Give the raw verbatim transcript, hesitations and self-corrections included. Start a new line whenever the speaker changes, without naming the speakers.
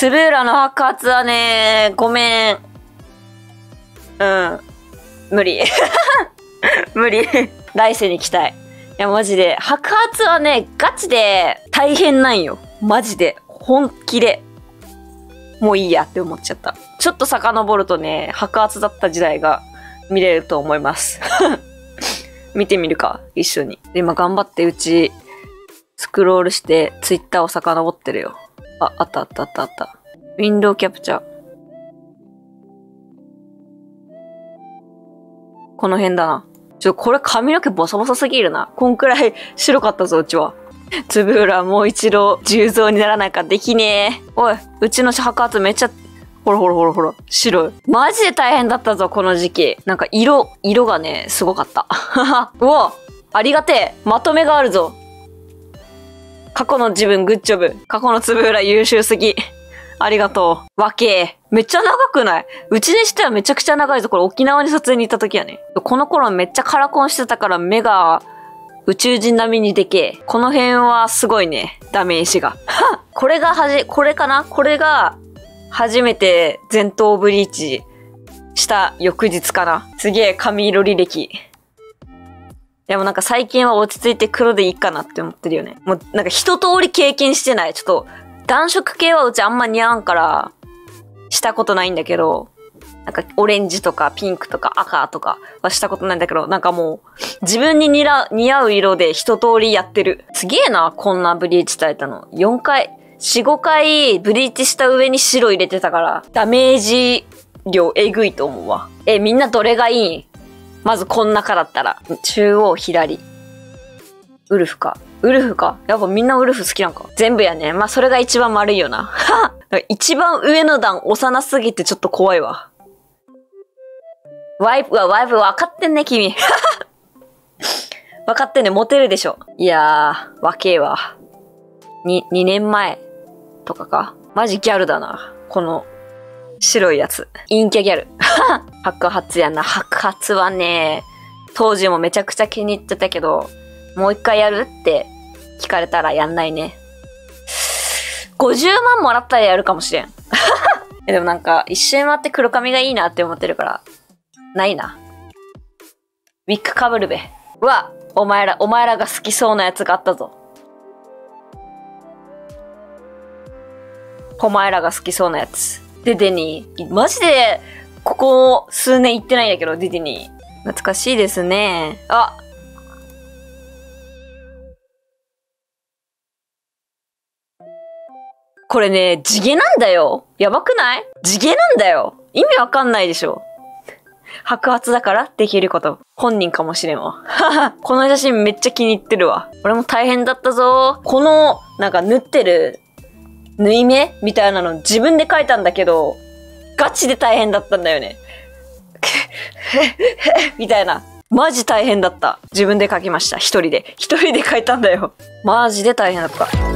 つぶらの白髪はね、ごめん。うん。無理。無理。来世に行きたい。いや、マジで。白髪はね、ガチで大変なんよ。マジで。本気で。もういいやって思っちゃった。ちょっと遡るとね、白髪だった時代が見れると思います。見てみるか、一緒に。で、今頑張ってうち、スクロールして、ツイッターを遡ってるよ。あ、あったあったあったあった。ウィンドウキャプチャー。この辺だな。ちょ、これ髪の毛ボサボサすぎるな。こんくらい白かったぞ、うちは。つぶらもう一度重蔵にならないかできねえ。おい、うちの白髪めっちゃ、ほらほらほらほら、白い。マジで大変だったぞ、この時期。なんか色、色がね、すごかった。うわ、ありがてえ。まとめがあるぞ。過去の自分グッジョブ。過去のつぶら優秀すぎ。ありがとう。わけめっちゃ長くない？うちにしてはめちゃくちゃ長いぞ。これ沖縄に撮影に行った時やね。この頃めっちゃカラコンしてたから目が宇宙人並みにでけえ。この辺はすごいね。ダメージが。これがはじ、これかな？これが初めて前頭ブリーチした翌日かな。すげえ髪色履歴。でもなんか最近は落ち着いて黒でいいかなって思ってるよね。もうなんか一通り経験してない。ちょっと暖色系はうちあんま似合わんからしたことないんだけど、なんかオレンジとかピンクとか赤とかはしたことないんだけど、なんかもう自分に似合う、似合う色で一通りやってる。すげえな、こんなブリーチ耐えたの。よんかい、よん、ごかいブリーチした上に白入れてたから、ダメージ量えぐいと思うわ。え、みんなどれがいい？まずこん中だったら。中央左。ウルフか。ウルフか。やっぱみんなウルフ好きなんか。全部やね。まあそれが一番悪いよな。一番上の段幼すぎてちょっと怖いわ。ワイプはワイプ分かってんね、君。分かってんね、モテるでしょ。いやー、わけえわ。に、にねんまえとかか。マジギャルだな。この白いやつ。陰キャギャル。白髪やな。白髪はね、当時もめちゃくちゃ気に入ってたけど、もう一回やるって聞かれたらやんないね。ごじゅうまんもらったらやるかもしれん。でもなんか一周回って黒髪がいいなって思ってるから、ないな。ウィッグかぶるべ。うわ、お前ら、お前らが好きそうなやつがあったぞ。お前らが好きそうなやつ。デデニー。マジで、ここ数年行ってないんだけど、デデニー。懐かしいですね。あ、これね、地毛なんだよ。やばくない？地毛なんだよ。意味わかんないでしょ。白髪だからできること。本人かもしれんわ。この写真めっちゃ気に入ってるわ。俺も大変だったぞ。この、なんか縫ってる、縫い目みたいなの自分で描いたんだけど、ガチで大変だったんだよね。みたいな。マジ大変だった。自分で描きました。一人で。一人で描いたんだよ。マジで大変だった。